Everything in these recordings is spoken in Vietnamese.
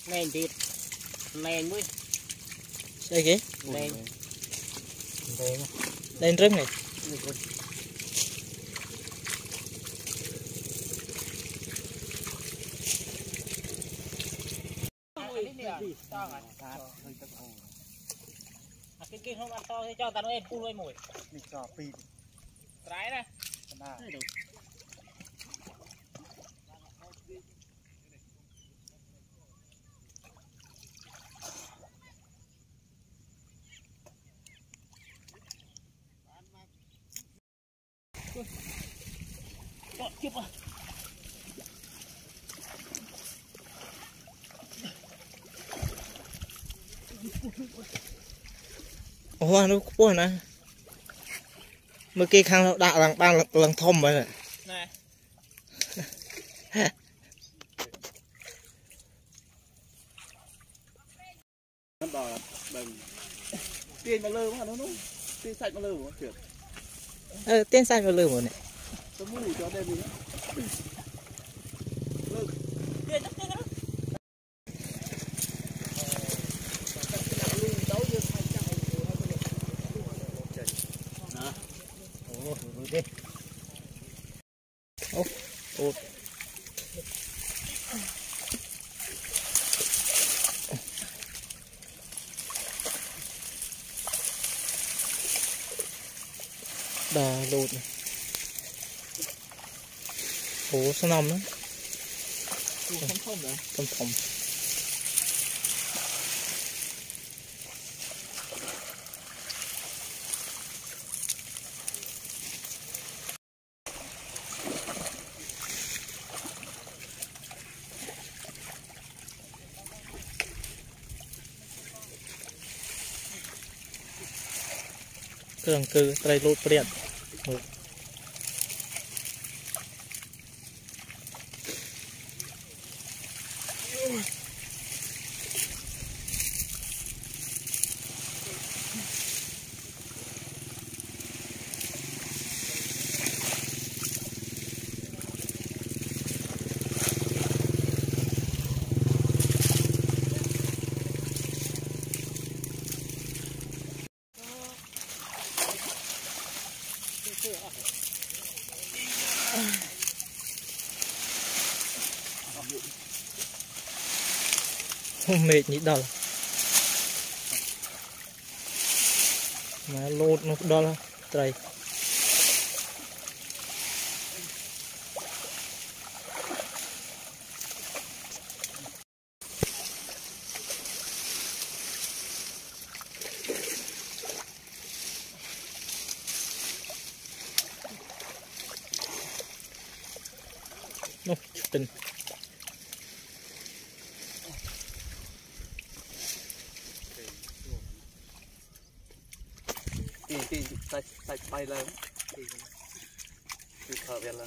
Nền thịt nền mới đây kì nền nền rừng này cái không ăn to cho tao nó em phun lên mồi cho pi trái này tiếp à hoa nó quá nè mới kia khang đạo lần ban lần thom vậy này nó đòi đừng tiền mà lơ quá nó tiền sạch mà lơ quá chuyện tên sai vào lừa này tôi mua cho đây gì Ủa. Đà lụt này. Ủa sao nằm đó? không nữa Trong phòng. Cường cư trai lụt bẹt. Không mệt nhỉ đâu mà lột nó đó là trời nó tình tiền sạch bay lên thì thở về là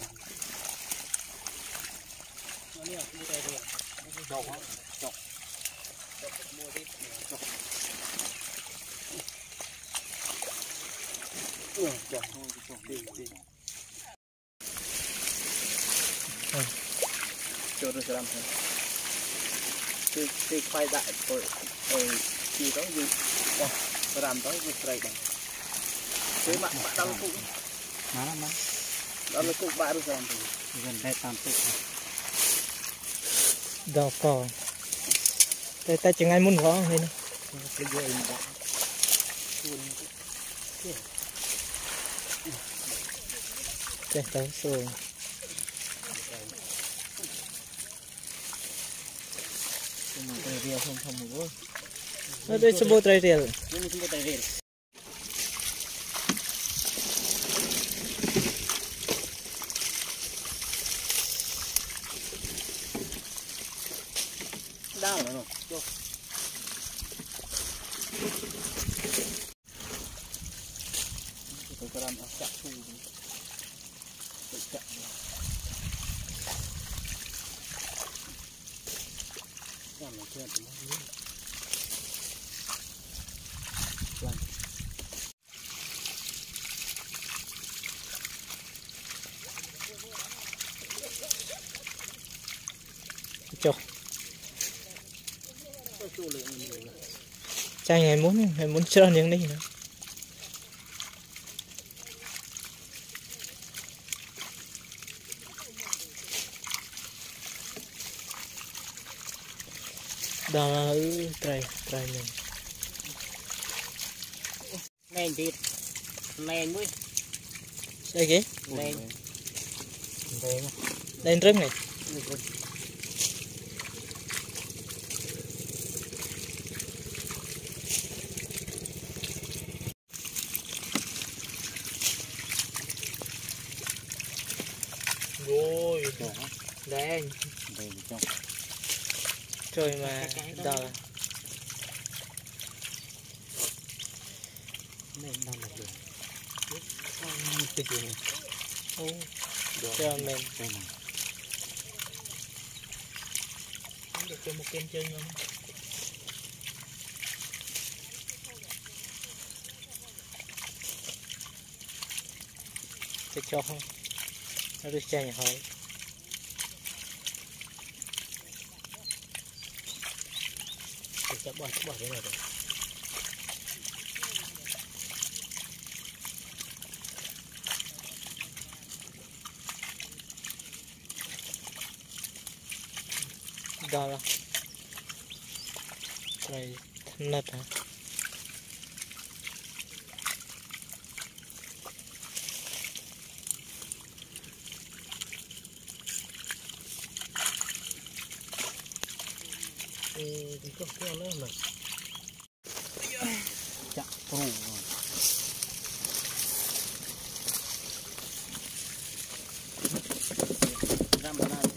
nó đi mua tay rồi chọc chọc mua đi chọc tiền cho được làm thôi cái khoai đại rồi chỉ có gì làm tới việc này bằng thế mà đăng cũng má đó là cũng bạn được làm gần đây tam tự đào cỏ tay chỉ ngay muốn võ này nè cái gì mà đây tới rồi tay riêng không một bữa ở đây số 3 riêng nhưng chúng ta tay riêng đau rồi tôi làm chặt thu chặt làm nó chơi thì nó làm chọc Chai ngày muốn chơi những đi nữa. Đó là trai mình. Nên thịt nên muối Đây kì? nên Đây rừng này. Ôi, đen. Trời mà đó là nên đang là được ô cho mình được cho một kem chơi không? Cái cho không? Nó được chơi nhà hỏi. chắc bỏ cái này rồi Đó là này nát hả? có nữa mà chặt rù ra mà này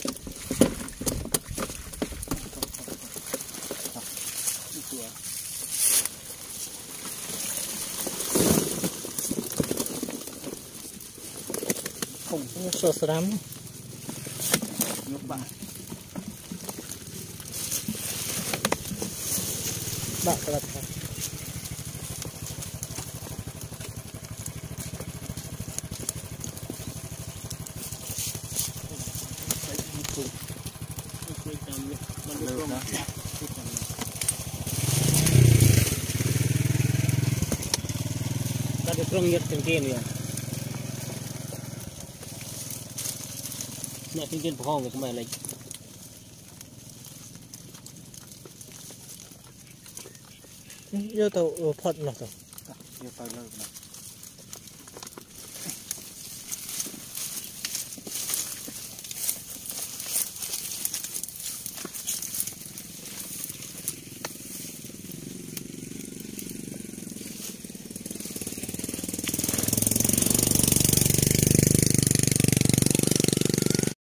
Không sợ lắm. nước bạn Bạn lật hả? ta được rong nhất trên kia nè nè trên phong của mày này Vô tàu phật nào rồi. Nhiều tàu lớn